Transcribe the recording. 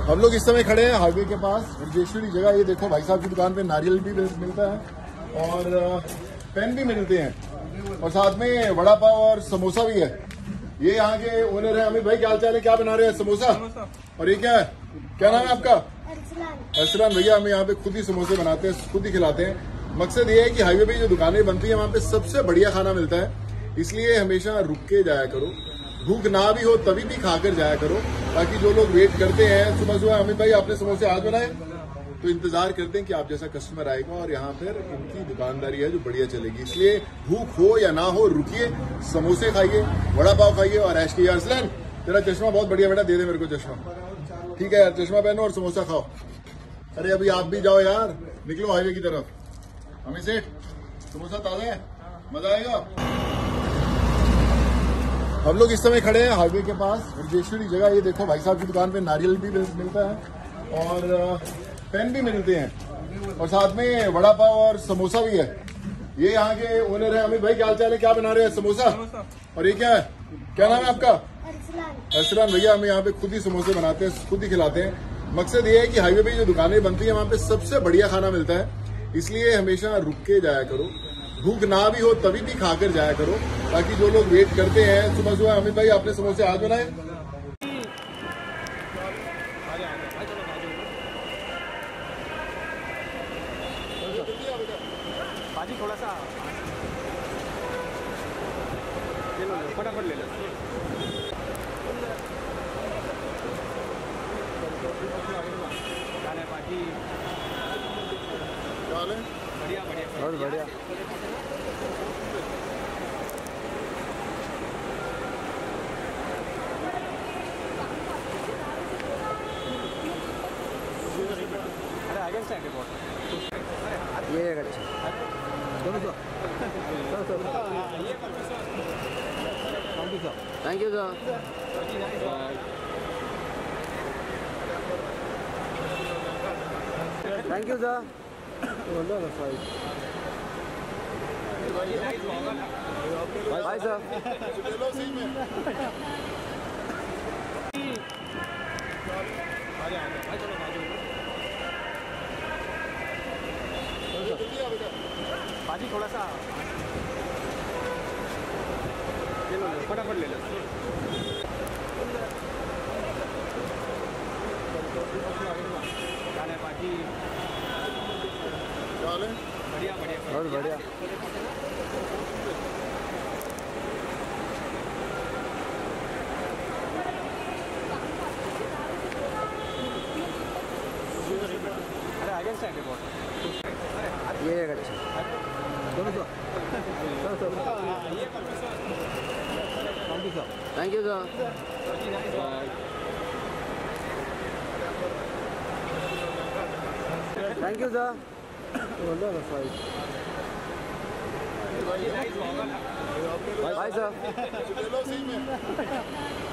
हम लोग इस समय खड़े हैं हाईवे के पास, ब्रजेश्वरी जगह। ये देखो भाई साहब की दुकान पे नारियल भी मिलता है और पेन भी मिलते हैं और साथ में वड़ा पाव और समोसा भी है। ये यहाँ के ओनर है। अमित भाई क्या हाल चाल है? क्या बना रहे हैं? समोसा। और ये क्या है? क्या नाम है आपका? अरसलान भैया। हम यहाँ पे खुद ही समोसे बनाते हैं, खुद ही खिलाते हैं। मकसद ये है कि हाईवे पे जो दुकानें बनती है वहाँ पे सबसे बढ़िया खाना मिलता है, इसलिए हमेशा रुक के जाया करो। भूख ना भी हो तभी भी खाकर जाया करो, ताकि जो लोग वेट करते हैं सुबह सुबह, अमित भाई आपने समोसे आज बनाए, तो इंतजार करते हैं कि आप जैसा कस्टमर आएगा और यहाँ पर इनकी दुकानदारी है जो बढ़िया चलेगी। इसलिए भूख हो या ना हो रुकिए, समोसे खाइए, वड़ा पाव खाइए और ऐश कीजिए। अरसलान तेरा चश्मा बहुत बढ़िया बेटा, दे दे मेरे को चश्मा। ठीक है यार, चश्मा पहनो और समोसा खाओ। अरे अभी आप भी जाओ यार, निकलो हाईवे की तरफ। अमित सेठ समोसा ताजा है, मजा आएगा। हम लोग इस समय खड़े हैं हाईवे के पास, ब्रजेश्वरी जगह। ये देखो भाई साहब की दुकान पे नारियल भी मिलता है और पेन भी मिलते हैं और साथ में वड़ा पाव और समोसा भी है। ये यहाँ के ओनर है। अमित भाई क्या हाल चाल है? क्या बना रहे हैं? समोसा। और ये क्या है? क्या नाम है आपका? अरसलान भैया। हम यहाँ पे खुद ही समोसे बनाते हैं, खुद ही खिलाते हैं। मकसद ये है कि हाईवे पे जो दुकानें बनती है वहाँ पे सबसे बढ़िया खाना मिलता है, इसलिए हमेशा रुक के जाया करो। भूख ना भी हो तभी भी खाकर जाया करो, ताकि जो लोग वेट करते हैं सुबह सुबह। अमित भाई आपने समोसे आज बनाए? थोड़ा सा फटाफट ले लो। बढ़िया बढ़िया बहुत बढ़िया। अरे आगे से आगे बहुत ये अच्छा। Thank you sir. Thank you sir. Bye sir. बाजी थोड़ा सा फटाफट ले लो। बाकी बढ़िया बढ़िया बहुत बढ़िया। अरे आगे से आगे बहुत ये अच्छा। Thank you sir. Thank you sir. Bye sir.